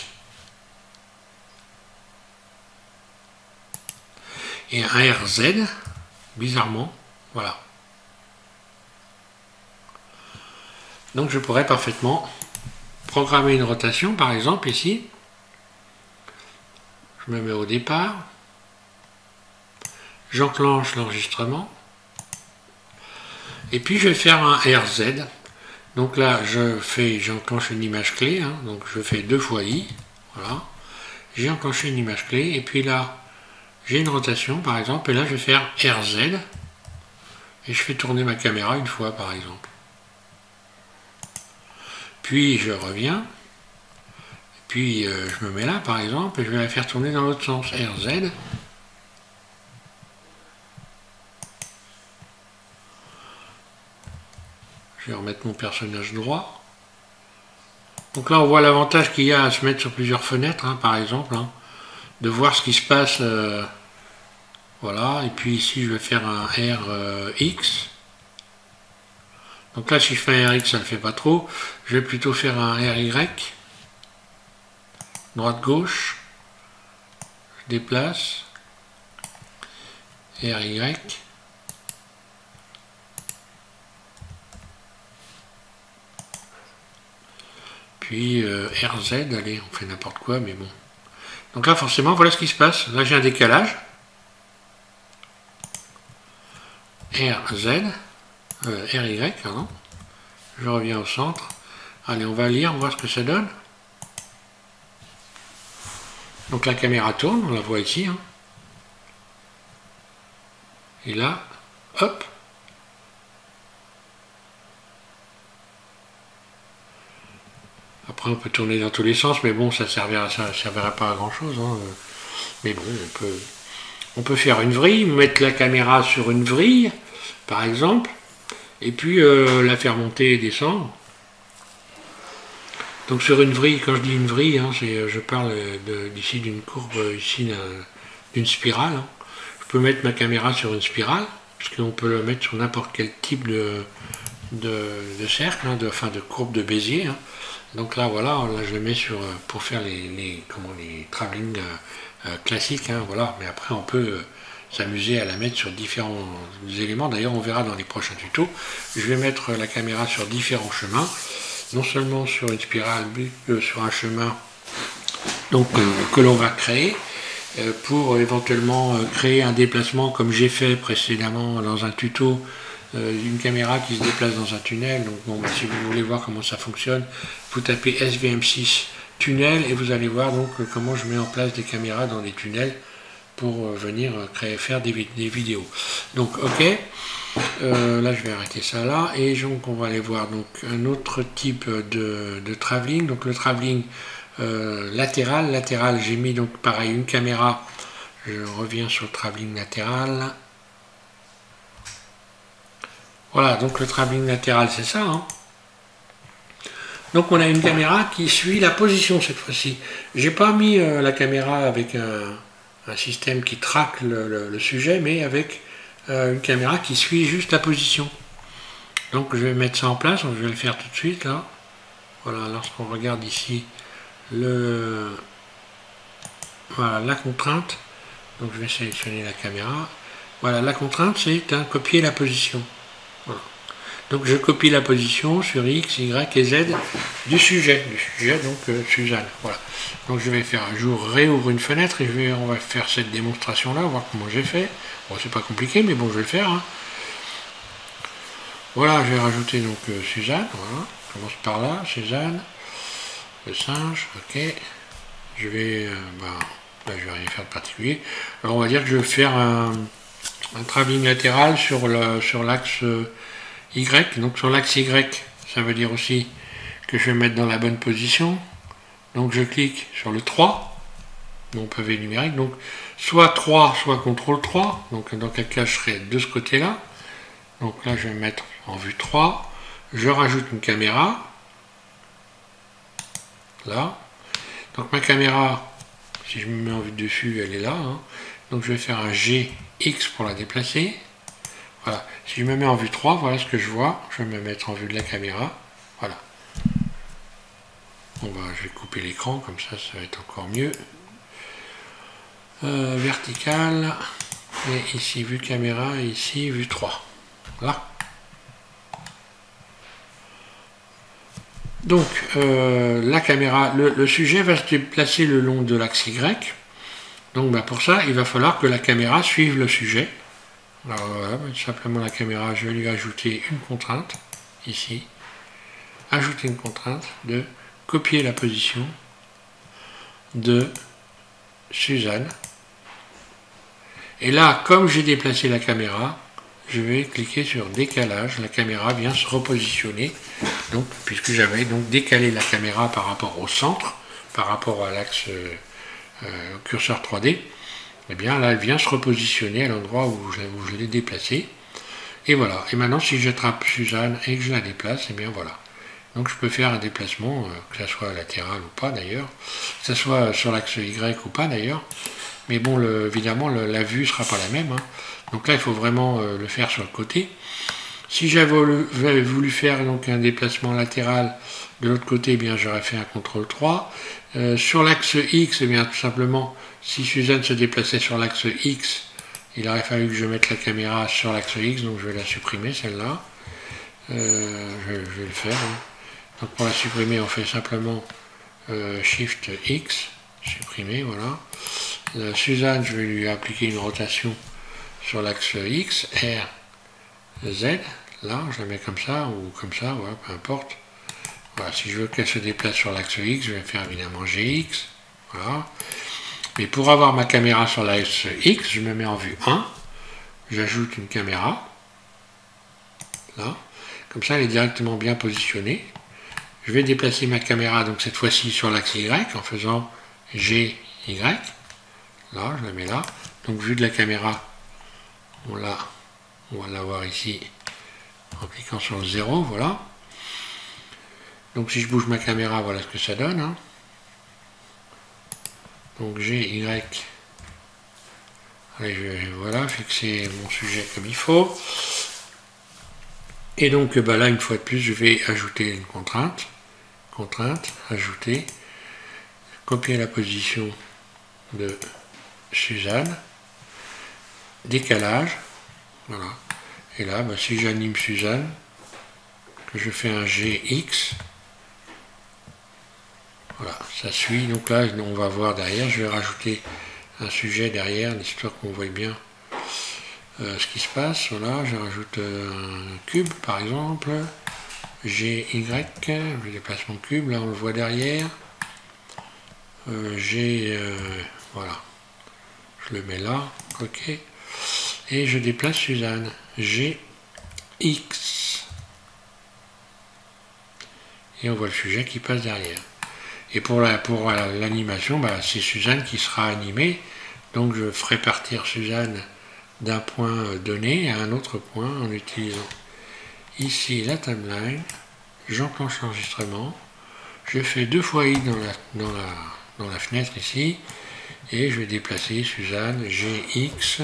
et un R Z, bizarrement, voilà. Donc je pourrais parfaitement programmer une rotation, par exemple, ici. Je me mets au départ. J'enclenche l'enregistrement. Et puis je vais faire un R Z. Donc là, je fais, j'enclenche une image clé. Hein, donc je fais deux fois I. Voilà. J'ai enclenché une image clé. Et puis là, j'ai une rotation, par exemple. Et là, je vais faire R Z. Et je fais tourner ma caméra une fois, par exemple. Puis je reviens. Puis euh, je me mets là, par exemple. Et je vais la faire tourner dans l'autre sens. R Z. Je vais remettre mon personnage droit. Donc là, on voit l'avantage qu'il y a à se mettre sur plusieurs fenêtres, hein, par exemple, hein, de voir ce qui se passe. Euh, voilà, et puis ici, je vais faire un R X. Donc là, si je fais un R X, ça ne le fait pas trop. Je vais plutôt faire un R Y. Droite-gauche. Je déplace. R Y. Puis euh, R Z, allez, on fait n'importe quoi, mais bon. Donc là, forcément, voilà ce qui se passe. Là, j'ai un décalage. R Z, euh, R Y, pardon. Je reviens au centre. Allez, on va lire, voir ce que ça donne. Donc la caméra tourne, on la voit ici. Hein. Et là, hop. Après, on peut tourner dans tous les sens, mais bon, ça ne servira, ça servira pas à grand chose. Hein. Mais bon, on peut, on peut faire une vrille, mettre la caméra sur une vrille, par exemple, et puis euh, la faire monter et descendre. Donc sur une vrille, quand je dis une vrille, hein, je parle d'ici d'une courbe, ici d'une spirale. Hein. Je peux mettre ma caméra sur une spirale, parce qu'on peut le mettre sur n'importe quel type de, de, de cercle, hein, de, enfin de courbe de Bézier. Hein. Donc là, voilà, là je le mets sur, pour faire les, les, comment, les travelling euh, euh, classiques. Hein, voilà. Mais après, on peut euh, s'amuser à la mettre sur différents éléments. D'ailleurs, on verra dans les prochains tutos. Je vais mettre la caméra sur différents chemins. Non seulement sur une spirale, mais euh, sur un chemin donc, euh, que l'on va créer euh, pour éventuellement euh, créer un déplacement comme j'ai fait précédemment dans un tuto euh, une caméra qui se déplace dans un tunnel. Donc bon, bah, si vous voulez voir comment ça fonctionne, vous tapez S V M six tunnel et vous allez voir donc euh, comment je mets en place des caméras dans des tunnels pour euh, venir euh, créer, faire des, des vidéos. Donc ok, euh, là je vais arrêter ça là, et donc on va aller voir donc un autre type de, de travelling. Donc le travelling euh, latéral, latéral j'ai mis donc pareil une caméra. Je reviens sur le travelling latéral. Voilà, donc le travelling latéral, c'est ça. Hein. Donc on a une caméra qui suit la position cette fois-ci. J'ai pas mis euh, la caméra avec un, un système qui traque le, le, le sujet, mais avec euh, une caméra qui suit juste la position. Donc je vais mettre ça en place, je vais le faire tout de suite là. Voilà, lorsqu'on regarde ici le voilà la contrainte. Donc je vais sélectionner la caméra. Voilà, la contrainte c'est un copier la position. Voilà. Donc je copie la position sur X, Y et Z du sujet. Du sujet, donc euh, Suzanne. Voilà. Donc je vais faire un jour, réouvre une fenêtre et je vais, on va faire cette démonstration là, voir comment j'ai fait. Bon, c'est pas compliqué, mais bon, je vais le faire. Hein. Voilà, je vais rajouter donc euh, Suzanne. Voilà. Je commence par là, Suzanne. Le singe, ok. Je vais. Euh, bah, là, je vais rien faire de particulier. Alors on va dire que je vais faire un, un travelling latéral sur le sur l'axe euh, Y. Donc sur l'axe Y, ça veut dire aussi que je vais mettre dans la bonne position. Donc je clique sur le trois, mon pavé numérique. Donc soit trois, soit contrôle trois. Donc dans quel cas je serai de ce côté-là. Donc là je vais mettre en vue trois. Je rajoute une caméra. Là. Donc ma caméra, si je me mets en vue dessus, elle est là. Hein. Donc je vais faire un G X pour la déplacer. Voilà. Si je me mets en vue trois, voilà ce que je vois. Je vais me mettre en vue de la caméra. Voilà. Bon, bah, je vais couper l'écran, comme ça, ça va être encore mieux. Euh, vertical. Et ici, vue caméra. Et ici, vue trois. Voilà. Donc, euh, la caméra, le, le sujet va se déplacer le long de l'axe Y. Donc, bah, pour ça, il va falloir que la caméra suive le sujet. Alors, voilà, bah, simplement la caméra, je vais lui ajouter une contrainte, ici. Ajouter une contrainte de copier la position de Suzanne. Et là, comme j'ai déplacé la caméra, je vais cliquer sur décalage. La caméra vient se repositionner. Donc, puisque j'avais donc décalé la caméra par rapport au centre, par rapport à l'axe euh, euh, curseur trois D, et bien là, elle vient se repositionner à l'endroit où je, où je l'ai déplacée. Et voilà. Et maintenant, si j'attrape Suzanne et que je la déplace, et bien voilà. Donc je peux faire un déplacement, euh, que ce soit latéral ou pas d'ailleurs, que ce soit sur l'axe Y ou pas d'ailleurs. Mais bon, le, évidemment, le, la vue ne sera pas la même. Hein. Donc là, il faut vraiment euh, le faire sur le côté. Si j'avais voulu, voulu faire donc, un déplacement latéral de l'autre côté, eh bien j'aurais fait un contrôle trois. Euh, sur l'axe X, eh bien tout simplement, si Suzanne se déplaçait sur l'axe X, il aurait fallu que je mette la caméra sur l'axe X, donc je vais la supprimer, celle-là. Euh, je, je vais le faire. Hein. Donc pour la supprimer, on fait simplement euh, Shift X, supprimer, voilà. Euh, Suzanne, je vais lui appliquer une rotation sur l'axe X, R, Z, là, je la mets comme ça, ou comme ça, voilà, peu importe. Voilà, si je veux qu'elle se déplace sur l'axe X, je vais faire évidemment G X, voilà. Mais pour avoir ma caméra sur l'axe X, je me mets en vue un, j'ajoute une caméra, là, comme ça elle est directement bien positionnée. Je vais déplacer ma caméra, donc cette fois-ci sur l'axe Y, en faisant G, Y, là, je la mets là. Donc vue de la caméra, on l'a, on va l'avoir ici, en cliquant sur le zéro, voilà. Donc si je bouge ma caméra, voilà ce que ça donne. Hein. Donc G, Y, allez, je vais, voilà, fixer mon sujet comme il faut. Et donc bah là, une fois de plus, je vais ajouter une contrainte. Contrainte, ajouter, copier la position de Suzanne, décalage, voilà. Et là, bah, si j'anime Suzanne, que je fais un G X, voilà, ça suit. Donc là, on va voir derrière, je vais rajouter un sujet derrière, l'histoire qu'on voit bien euh, ce qui se passe. Voilà, je rajoute un cube par exemple. G Y, je déplace mon cube, là on le voit derrière. Euh, G, euh, voilà, je le mets là, ok. Et je déplace Suzanne, G X. Et on voit le sujet qui passe derrière. Et pour la, pour l'animation, bah, c'est Suzanne qui sera animée. Donc je ferai partir Suzanne d'un point donné à un autre point en utilisant ici la timeline. J'enclenche l'enregistrement. Je fais deux fois I dans la, dans, la, dans la fenêtre ici. Et je vais déplacer Suzanne G X.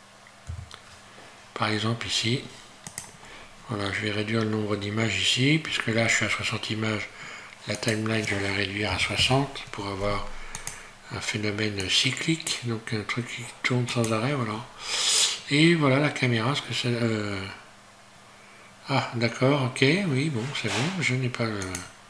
Par exemple ici. Voilà, je vais réduire le nombre d'images ici, puisque là je suis à soixante images. La timeline, je vais la réduire à soixante pour avoir un phénomène cyclique, donc un truc qui tourne sans arrêt, voilà. Et voilà la caméra, ce que c'est... Euh... Ah, d'accord, ok, oui, bon, c'est bon, je n'ai pas le...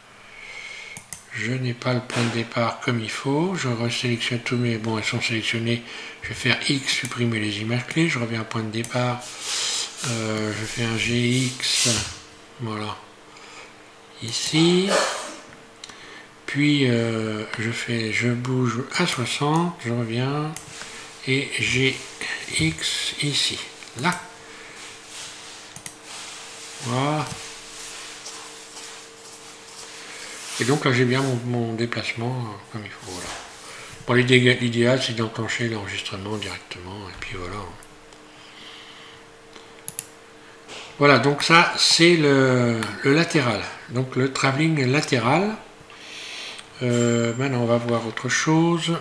Je n'ai pas le point de départ comme il faut, je resélectionne tous mes... Bon, elles sont sélectionnées, je vais faire X, supprimer les images clés, je reviens à point de départ, euh, je fais un G X, voilà, ici... Puis euh, je fais, je bouge à soixante, je reviens, et G X ici, là. Voilà. Et donc là j'ai bien mon, mon déplacement euh, comme il faut. Voilà. Bon, l'idéal c'est d'enclencher l'enregistrement directement, et puis voilà. Voilà, donc ça c'est le, le latéral, donc le travelling latéral. Euh, maintenant on va voir autre chose.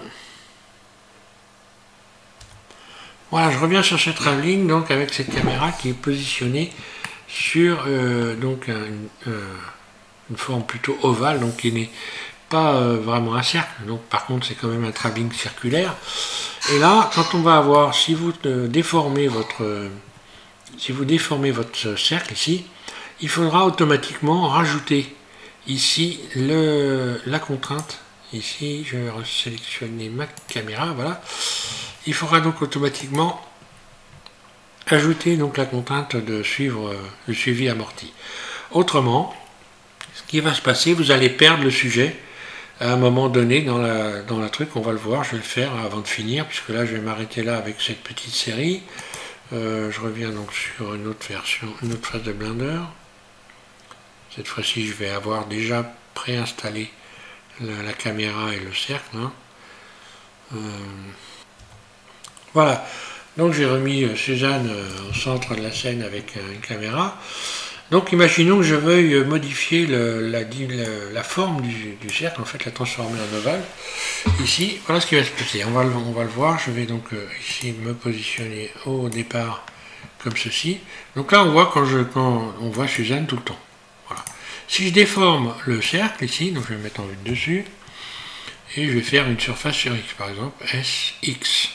Voilà, je reviens sur ce travelling donc avec cette caméra qui est positionnée sur euh, donc un, euh, une forme plutôt ovale, donc qui n'est pas euh, vraiment un cercle, donc par contre c'est quand même un travelling circulaire. Et là, quand on va avoir, si vous euh, déformez votre euh, si vous déformez votre cercle ici, il faudra automatiquement rajouter ici le, la contrainte. Ici, je vais sélectionner ma caméra, voilà. Il faudra donc automatiquement ajouter donc la contrainte de suivre euh, le suivi amorti. Autrement, ce qui va se passer, vous allez perdre le sujet à un moment donné dans la, dans la truc. On va le voir, je vais le faire avant de finir, puisque là je vais m'arrêter là avec cette petite série. Euh, je reviens donc sur une autre version, une autre phase de Blender. Cette fois-ci, je vais avoir déjà préinstallé la, la caméra et le cercle. Hein. Euh, voilà. Donc j'ai remis Suzanne au centre de la scène avec une caméra. Donc imaginons que je veuille modifier le, la, la, la forme du, du cercle, en fait la transformer en ovale. Ici, voilà ce qui va se passer. On va, on va le voir. Je vais donc ici me positionner au départ comme ceci. Donc là on voit quand je quand on voit Suzanne tout le temps. Voilà. Si je déforme le cercle ici, donc je vais me mettre en vue de dessus, et je vais faire une surface sur X, par exemple, S X.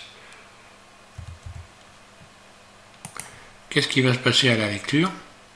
Qu'est-ce qui va se passer à la lecture?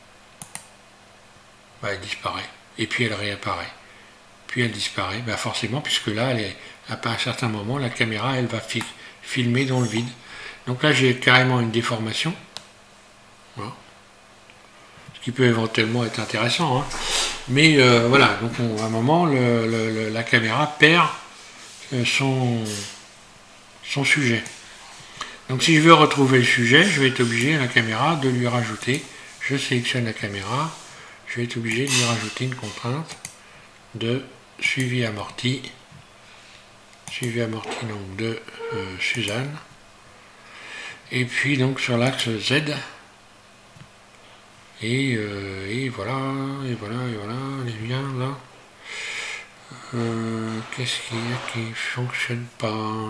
Bah, elle disparaît, et puis elle réapparaît. Puis elle disparaît, bah forcément, puisque là, elle est, à un certain moment, la caméra, elle va fi filmer dans le vide. Donc là, j'ai carrément une déformation. Voilà. Ce qui peut éventuellement être intéressant. Hein. Mais euh, voilà, donc on, à un moment, le, le, le, la caméra perd son, son sujet. Donc si je veux retrouver le sujet, je vais être obligé à la caméra de lui rajouter, je sélectionne la caméra, je vais être obligé de lui rajouter une contrainte de suivi amorti, suivi amorti donc de euh, Suzanne, et puis donc sur l'axe Z, et, euh, et voilà, et voilà, et voilà, les liens là. Euh, Qu'est-ce qu'il y a qui ne fonctionne pas?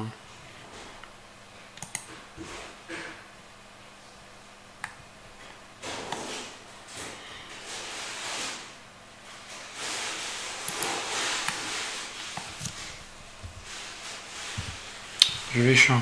Je vais changer.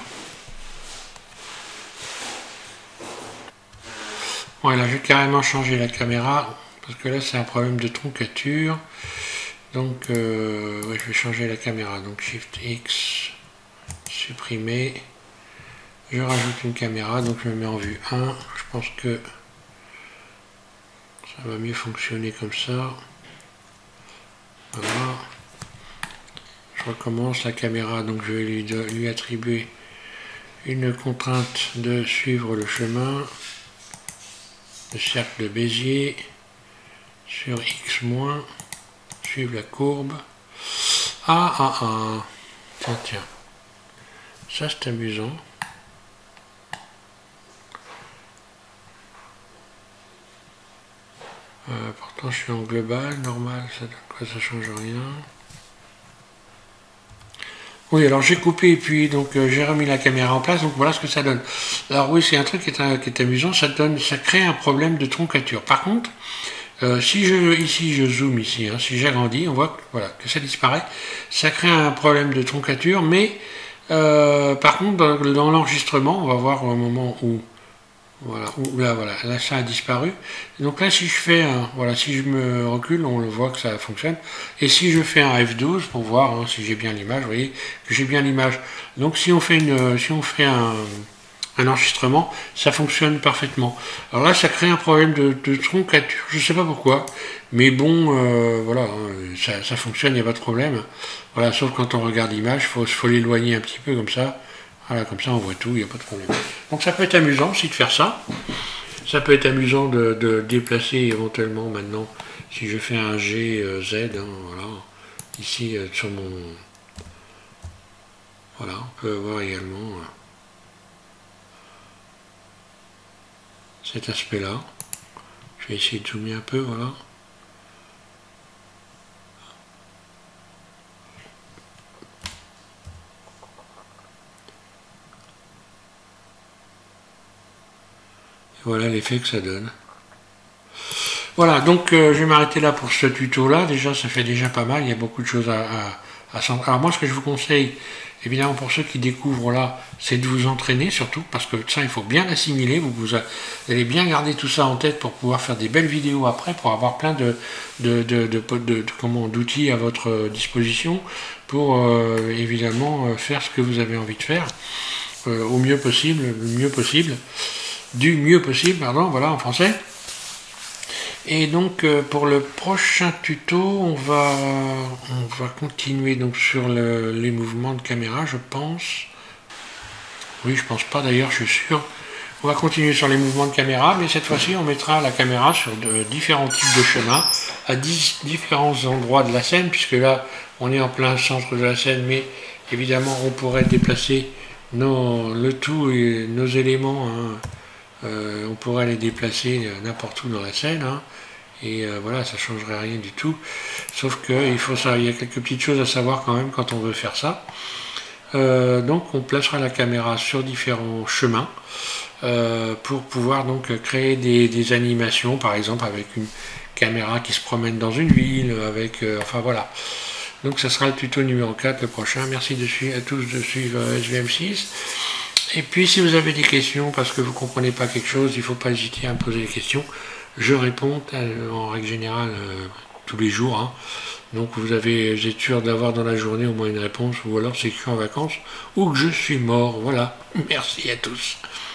Voilà, j'ai carrément changé la caméra parce que là c'est un problème de truncature. Donc euh, ouais, je vais changer la caméra. Donc Shift X, supprimer. Je rajoute une caméra, donc je me mets en vue un. Je pense que ça va mieux fonctionner comme ça. Voilà. Je recommence la caméra, donc je vais lui, lui attribuer une contrainte de suivre le chemin, le cercle de Bézier, sur X-, suivre la courbe. Ah, ah, ah. Tiens, tiens. Ça, c'est amusant. Euh, pourtant, je suis en global, normal, ça donne quoi, ça change rien. Oui, alors j'ai coupé et puis donc euh, j'ai remis la caméra en place, donc voilà ce que ça donne. Alors oui, c'est un truc qui est, qui est amusant, ça donne, ça crée un problème de troncature. Par contre, euh, si je ici je zoome ici, hein, si j'agrandis, on voit que, voilà, que ça disparaît. Ça crée un problème de troncature, mais euh, par contre dans, dans l'enregistrement, on va voir au moment où voilà, où, là voilà, là ça a disparu. Donc là si je fais un, voilà, si je me recule, on le voit que ça fonctionne. Et si je fais un F douze pour voir hein, si j'ai bien l'image, vous voyez que j'ai bien l'image. Donc si on fait une, si on fait un, un enregistrement, ça fonctionne parfaitement. Alors là ça crée un problème de, de troncature, je sais pas pourquoi, mais bon euh, voilà, ça, ça fonctionne, il n'y a pas de problème. Voilà, sauf quand on regarde l'image, il faut, faut l'éloigner un petit peu comme ça. Voilà, comme ça on voit tout, il n'y a pas de problème. Donc ça peut être amusant aussi de faire ça. Ça peut être amusant de, de déplacer éventuellement maintenant, si je fais un G Z, hein, voilà, ici euh, sur mon... Voilà, on peut voir également euh, cet aspect-là. Je vais essayer de zoomer un peu, voilà. Voilà l'effet que ça donne. Voilà, donc euh, je vais m'arrêter là pour ce tuto-là. Déjà, ça fait déjà pas mal. Il y a beaucoup de choses à, à, à s'en... Alors moi, ce que je vous conseille, évidemment pour ceux qui découvrent là, c'est de vous entraîner surtout, parce que ça, il faut bien l'assimiler. Vous, vous allez bien garder tout ça en tête pour pouvoir faire des belles vidéos après, pour avoir plein de, de, de, de, de, de comment, d'outils à votre disposition pour euh, évidemment euh, faire ce que vous avez envie de faire euh, au mieux possible, le mieux possible. Du mieux possible, pardon, voilà, en français. Et donc, euh, pour le prochain tuto, on va, on va continuer donc sur le, les mouvements de caméra, je pense. Oui, je pense pas d'ailleurs, je suis sûr. On va continuer sur les mouvements de caméra, mais cette fois-ci, on mettra la caméra sur de, différents types de chemins, à dix, différents endroits de la scène, puisque là, on est en plein centre de la scène, mais évidemment, on pourrait déplacer nos, le tout et nos éléments, hein. Euh, on pourrait les déplacer n'importe où dans la scène, hein, et euh, voilà, ça changerait rien du tout. Sauf que il faut ça, il y a quelques petites choses à savoir quand même quand on veut faire ça. Euh, donc on placera la caméra sur différents chemins euh, pour pouvoir donc créer des, des animations, par exemple avec une caméra qui se promène dans une ville, avec, euh, enfin voilà. Donc ça sera le tuto numéro quatre, le prochain. Merci de suivre, à tous de suivre S V M six. Et puis si vous avez des questions parce que vous ne comprenez pas quelque chose, il ne faut pas hésiter à me poser des questions. Je réponds euh, en règle générale euh, tous les jours. Hein. Donc vous avez, vous êtes sûr d'avoir dans la journée au moins une réponse, ou alors c'est que je suis en vacances ou que je suis mort. Voilà. Merci à tous.